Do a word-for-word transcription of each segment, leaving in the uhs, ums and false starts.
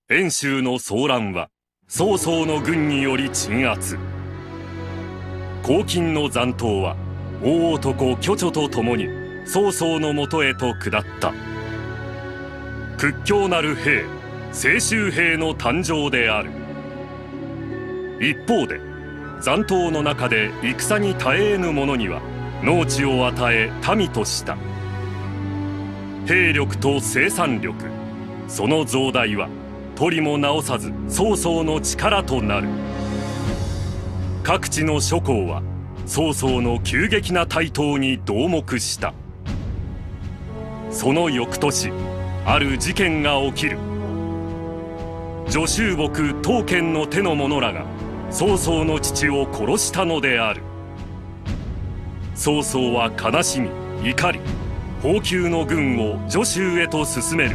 遠州の騒乱は曹操の軍により鎮圧。黄巾の残党は大男ch fourと共に曹操のもとへと下った。屈強なる兵、清州兵の誕生である。一方で残党の中で戦に耐えぬ者には農地を与え民とした。兵力と生産力、その増大は取りも直さず曹操の力となる。各地の諸侯は曹操の急激な台頭に同目した。その翌年、ある事件が起きる。女囚木当軒の手の者らが曹操の父を殺したのである。曹操は悲しみ怒り、包求の軍を徐州へと進める。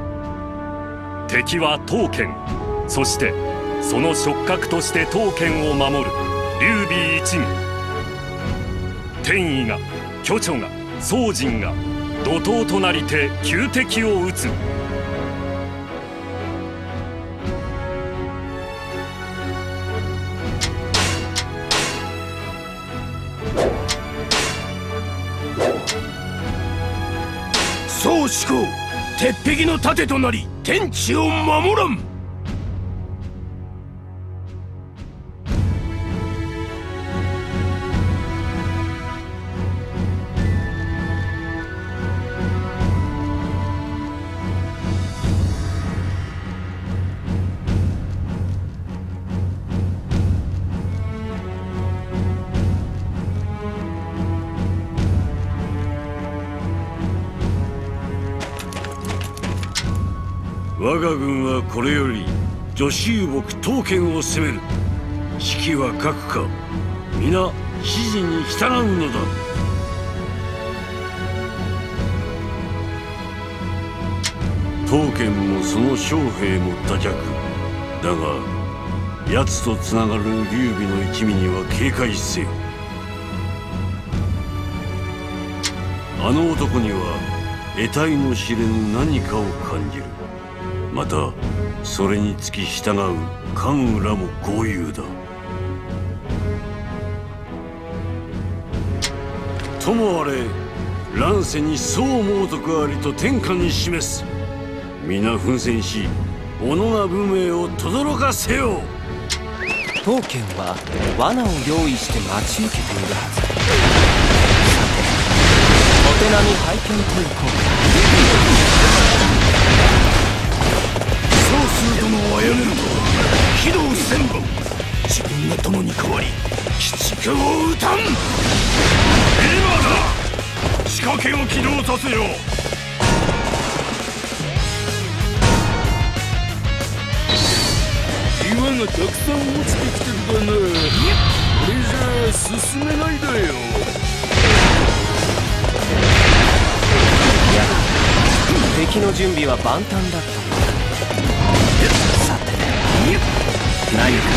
敵は当軒、そしてその触覚として当軒を守る劉備一味。天意がch fourが曹仁が怒涛となりて急敵を討つ。 曹志功、鉄壁の盾となり天地を守らん。 我が軍はこれより女囚木当軒を攻める。士気は各か、皆指示に従うのだ。当軒もその将兵も脱却だが、奴とつながる劉備の一味には警戒せよ。あの男には得体の知れぬ何かを感じる。またそれにつき従う関羽らも豪遊だ。ともあれ乱世に宋猛徳ありと天下に示す。皆奮戦し己が武名を轟かせよ。 当軒は罠を用意して待ち受けているはず。さてお手並み拝見といこうか。 曹操殿を殺めると非道千本。自分が殿に代わり鬼畜を討たん。今だ、仕掛けを起動させよう。岩がたくさん落ちてきてるがな。これじゃ進めないだよ。 いや、敵の準備は万端だった。さて何か出る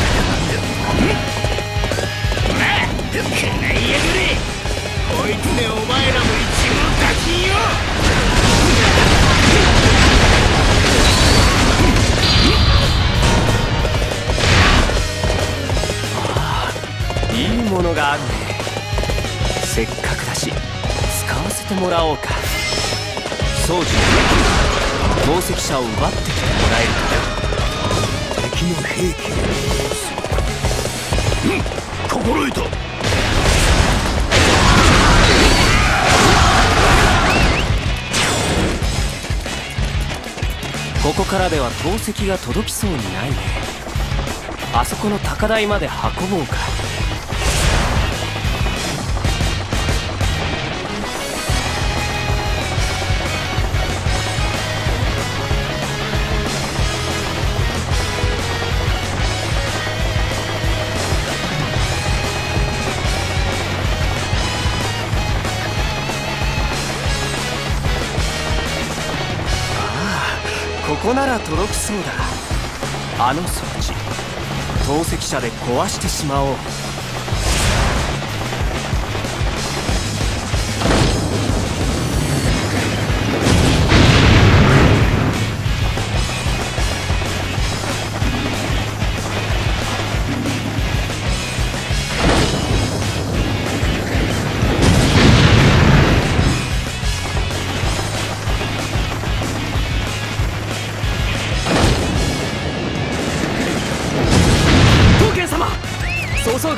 かな。くらいやがれ。こいつでお前らも一網打尽よ。ああ、いいものがあるね。せっかくだし使わせてもらおうか。曹仁の投石者を奪ってきてもらえるか。 敵の兵器を、うん、心得た。 ここからでは投石が届きそうにないね。あそこの高台まで運ぼうか。ここなら届きそうだ。あの装置、投石車で壊してしまおう。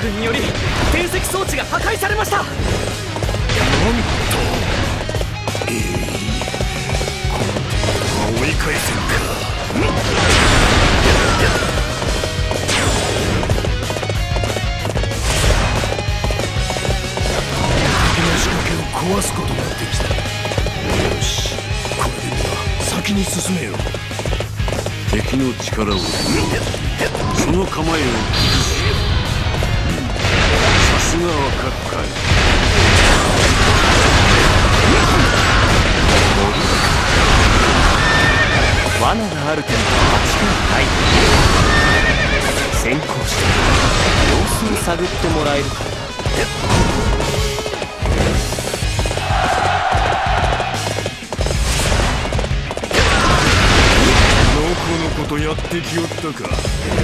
軍により転籍装置が破壊されました。 なんと、ええー、この程度は追い返せんか。敵の仕掛けを壊すことができた。よし、これでは先に進めよう。 敵の力をその構えを崩す。さすがは各界。 罠がある点とはちかいない。先行して様子を探ってもらえるかな。 このことやってきよったか。今だか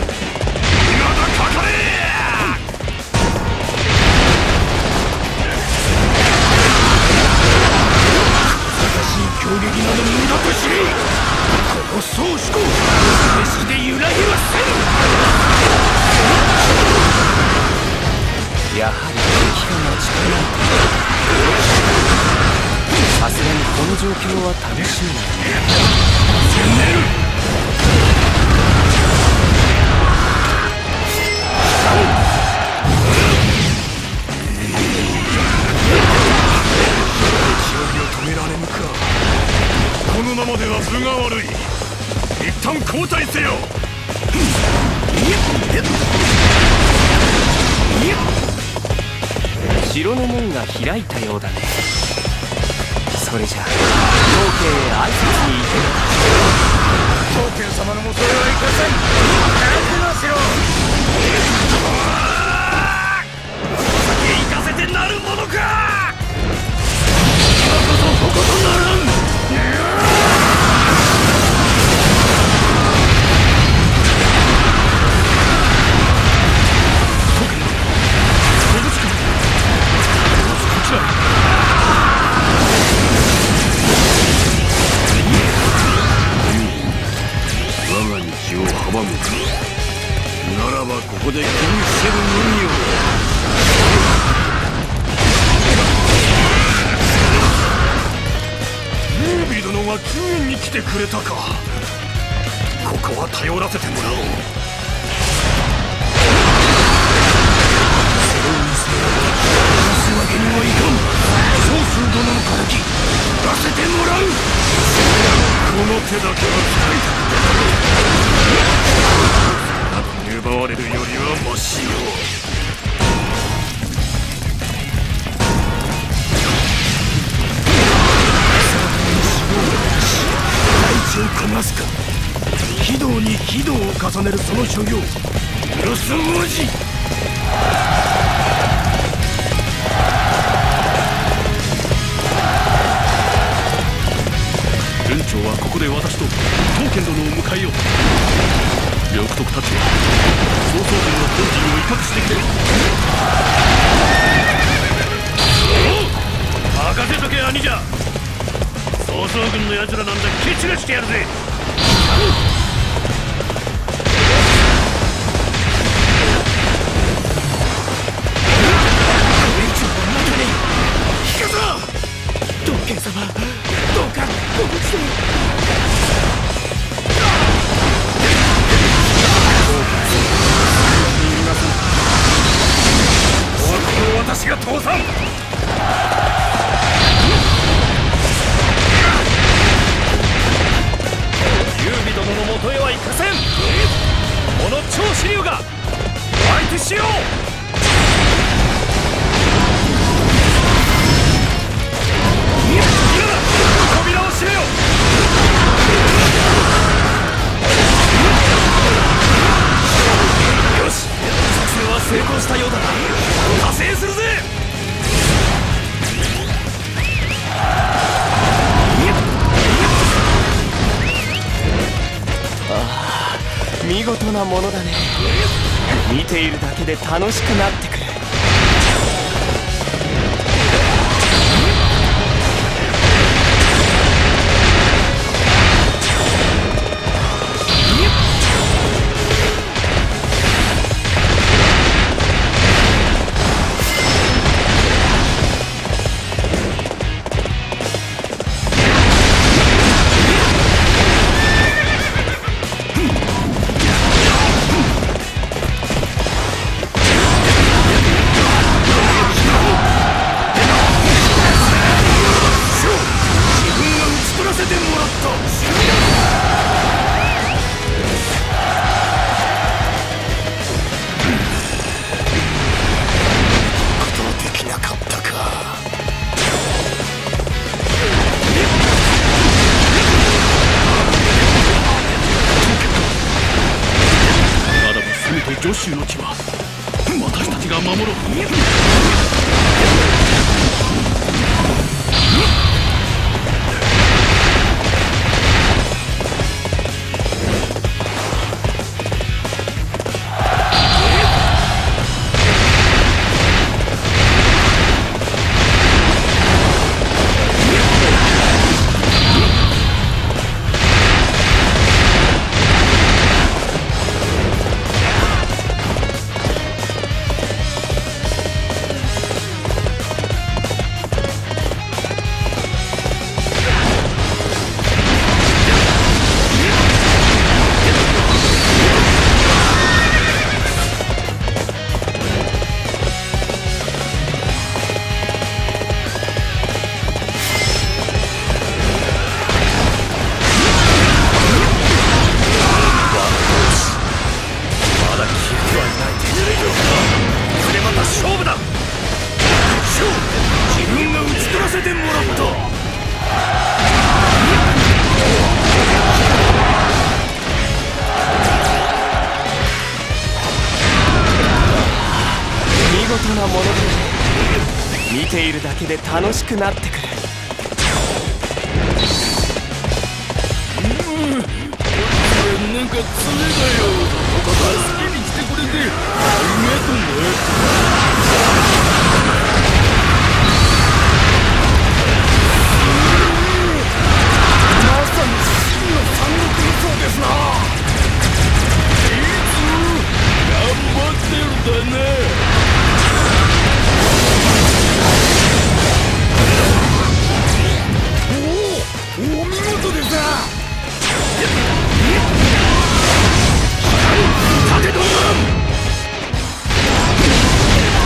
かれ。難しい攻撃など無駄とし、この宗主公決して揺らぎはせん。やはり敵が待ち構えている。さすがにこの状況は楽しめない。 攻める。止められぬか。このままでは分が悪い。一旦交代せよ。 城の門が開いたようだね。それじゃあ当家へ挨拶に行けるか。 当家様のもとへは行かせん。楽のしろ。先へ行かせてなるものか。今こそこことならん。 我が道を阻むか。ならばここでキングセブンのみを。 劉備殿が救援に来てくれたか。ここは頼らせてもらおう。それにせよ話すわけにはいかん。宗主殿の敵出せてもらう。この手だけは使いたくなどに奪われるよりはマシよ。大地を焦がすか。非道に非道を重ねるその所業、許すまじ。軍長はここで私と当家殿を迎えよう。両国たちは曹操軍の本陣を威嚇してくれ。任せとけ兄者。曹操軍の奴らなんだ蹴散らしてやるぜ。道賢様、どうかご無事で。おはこの私が倒さん。劉備殿のもとへは行かせん。この超支流が相手しよう。扉を閉めよ。よし、作戦は成功したようだな。加勢するぜ。 ああ、見事なものだね。見ているだけで楽しくなってくる。 てもらった。ことできなかったか。ならばせめて徐州の地は私たちが守ろう。見ているだけで楽しくなってくる。うん、なんか爪だよ。助けに来てくれてありがとうね。まさに真の三国無双ですな。いいぞ、頑張ってるだね。お見事でさ。盾どん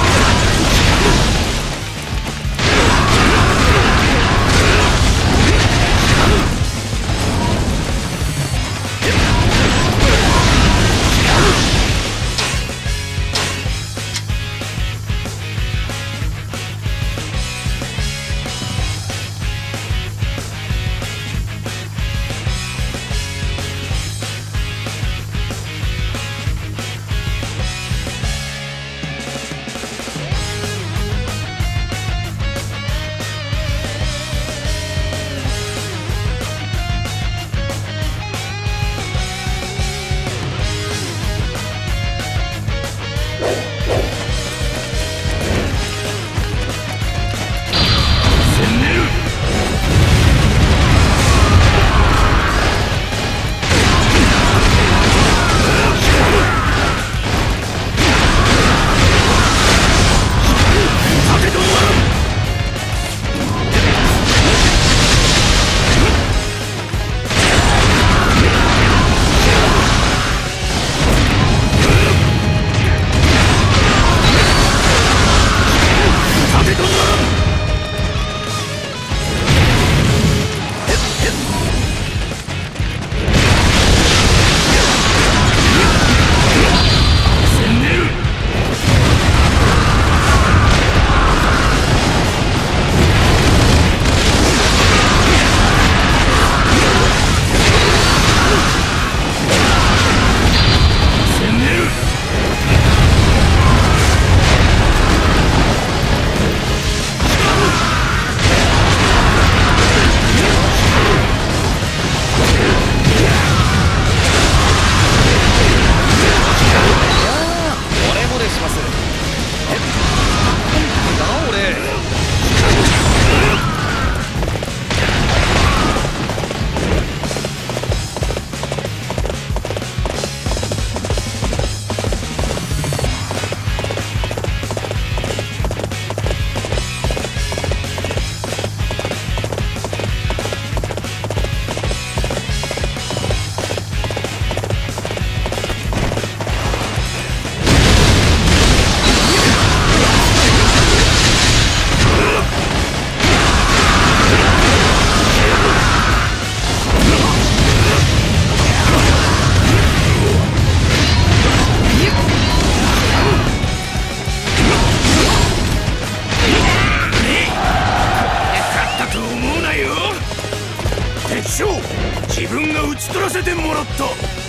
師匠、自分が討ち取らせてもらった。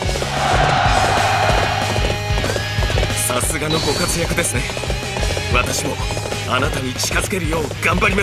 さすがのご活躍ですね。私もあなたに近づけるよう頑張ります。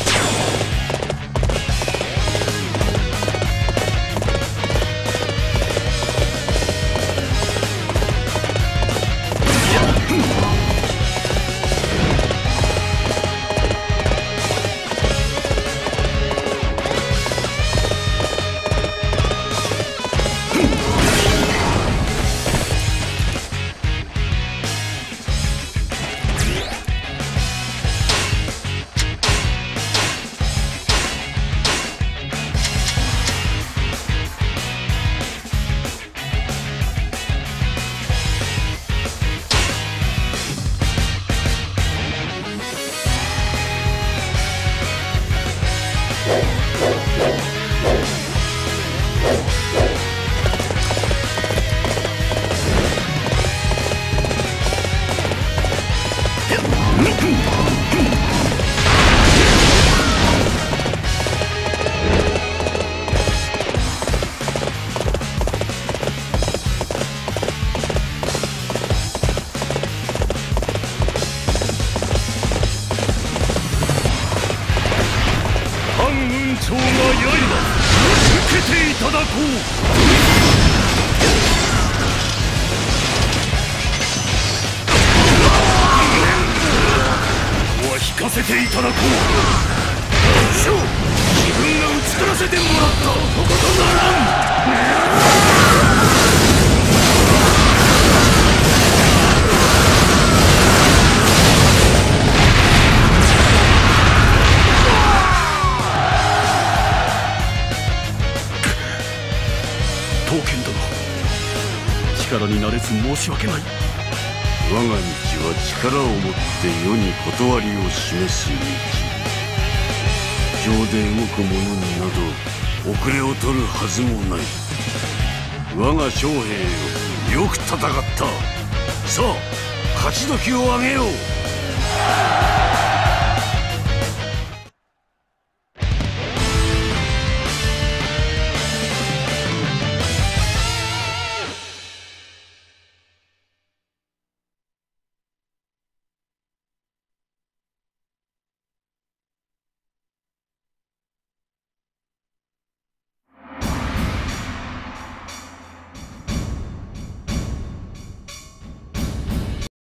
申し訳ない。 我が道は力を持って世に断りを示す道。情で動く者になど遅れを取るはずもない。我が将兵よ、よく戦った。さあ勝ち時をあげよう。